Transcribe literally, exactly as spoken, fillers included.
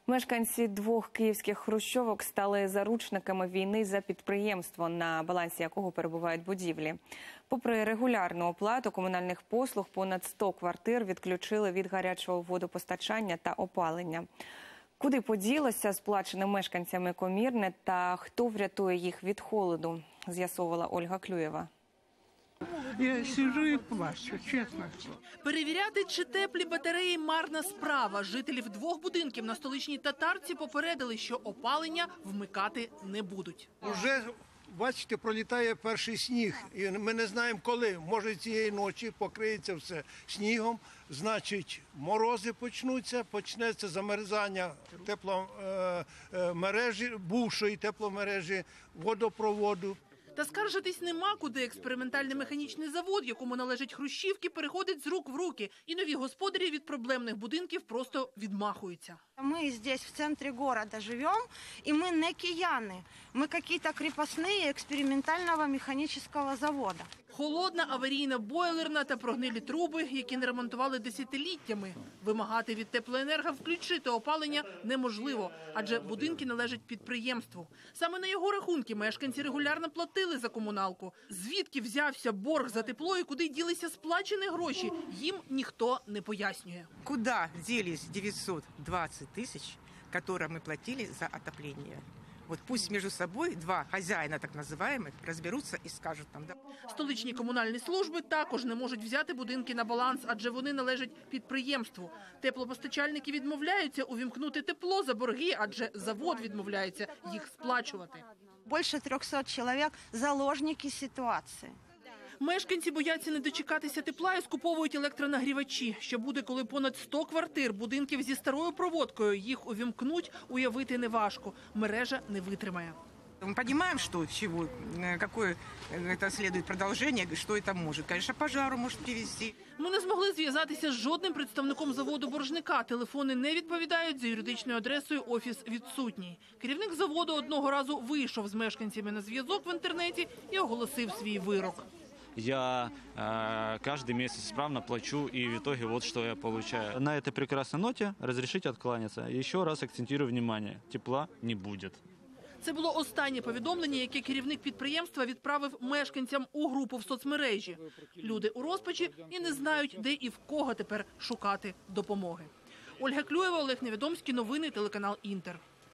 Мешканці двох київських хрущовок стали заручниками війни за підприємство, на балансі якого перебувають будівлі. Попри регулярну оплату комунальних послуг, понад сто квартир відключили від гарячого водопостачання та опалення. Куди поділося сплачене мешканцями комірне та хто врятує їх від холоду, з'ясовувала Ольга Клюєва. Я сижу і плачу, чесно. Перевіряти, чи теплі батареї – марна справа. Жителів двох будинків на Столичній Татарці попередили, що опалення вмикати не будуть. Уже, бачите, пролітає перший сніг, і ми не знаємо коли. Може цієї ночі покриється все снігом, значить морози почнуться, почнеться замерзання тепломережі, бувшої тепломережі, водопроводу. Та скаржитись нема куди. Експериментальний механічний завод, якому належать хрущівки, переходить з рук в руки. І нові господарі від проблемних будинків просто відмахуються. Ми здесь, в центрі міста, живемо, і ми не кияни. Ми якісь кріпосні експериментального механічного заводу. Холодна, аварійна, бойлерна та прогнилі труби, які не ремонтували десятиліттями. Вимагати від теплоенерго включити опалення неможливо, адже будинки належать підприємству. Саме на його рахунки мешканці регулярно платили за комуналку. Звідки взявся борг за тепло і куди ділися сплачені гроші, їм ніхто не пояснює. Куди ділись дев'ятсот двадцять тисяч, які ми платили за отоплення? Вот пусть между собой два хозяина, так называемых, разберутся и скажут нам. Да. Столичні комунальні служби також не можуть взяти будинки на баланс, адже вони належать підприємству. Теплопостачальники відмовляються увімкнути тепло за борги, адже завод відмовляється їх сплачувати. Більше трьохсот чоловік – заложники ситуації. Мешканці бояться не дочекатися тепла і скуповують електронагрівачі. Що буде, коли понад сто квартир будинків зі старою проводкою їх увімкнуть, уявити неважко. Мережа не витримає. Мы понимаем, что, чего, какое это следует продолжение, что это может. Конечно, пожару может привести. Ми не змогли зв'язатися з жодним представником заводу-боржника. Телефони не відповідають, за юридичною адресою офіс відсутній. Керівник заводу одного разу вийшов з мешканцями на зв'язок в інтернеті і оголосив свій вирок. Я э, каждый месяц справно плачу, и в итоге вот что я получаю. На этой прекрасной ноте разрешите откланяться. Еще раз акцентирую внимание, тепла не будет. Це було останнє повідомлення, яке керівник підприємства відправив мешканцям у групу в соцмережі. Люди у розпачі і не знають, де і в кого тепер шукати допомоги. Ольга Клюєва, Олег Невідомський, новини, телеканал «Інтер».